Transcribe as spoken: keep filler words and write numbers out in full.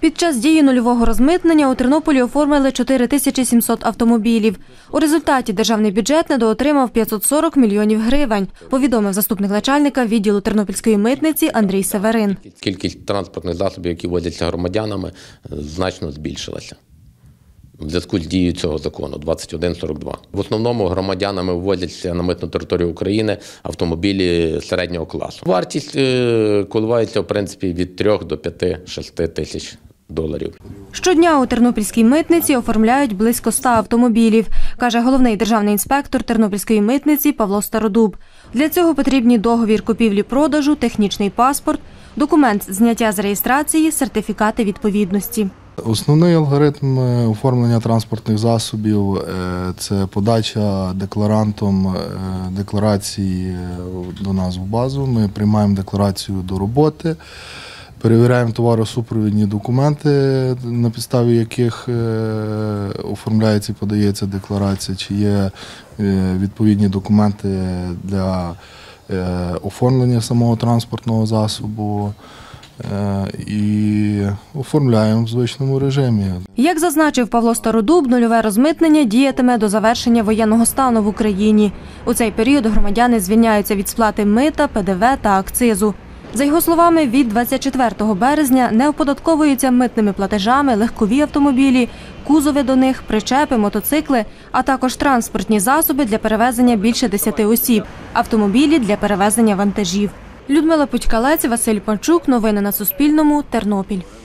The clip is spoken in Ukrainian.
Під час дії нульового розмитнення у Тернополі оформили чотири тисячі сімсот автомобілів. У результаті державний бюджет недоотримав п'ятсот сорок мільйонів гривень, повідомив заступник начальника відділу Тернопільської митниці Андрій Северин. Кількість транспортних засобів, які ввозяться громадянами, значно збільшилася в зв'язку з дією цього закону двадцять один сорок два. В основному громадянами ввозяться на митну територію України автомобілі середнього класу. Вартість коливається, в принципі, від трьох до п'яти-шести тисяч доларів. Щодня у тернопільській митниці оформляють близько ста автомобілів, каже головний державний інспектор Тернопільської митниці Павло Стародуб. Для цього потрібні договір купівлі-продажу, технічний паспорт, документ зняття з реєстрації, сертифікати відповідності. Основний алгоритм оформлення транспортних засобів – це подача декларантом декларації до нас в базу. Ми приймаємо декларацію до роботи, перевіряємо товаросупровідні документи, на підставі яких оформляється і подається декларація, чи є відповідні документи для оформлення самого транспортного засобу. І оформляємо в звичному режимі. Як зазначив Павло Стародуб, нульове розмитнення діятиме до завершення воєнного стану в Україні. У цей період громадяни звільняються від сплати мита, пе де ве та акцизу. За його словами, від двадцять четвертого березня не оподатковуються митними платежами легкові автомобілі, кузови до них, причепи, мотоцикли, а також транспортні засоби для перевезення більше десяти осіб, автомобілі для перевезення вантажів. Людмила Путькалець, Василь Панчук. Новини на Суспільному. Тернопіль.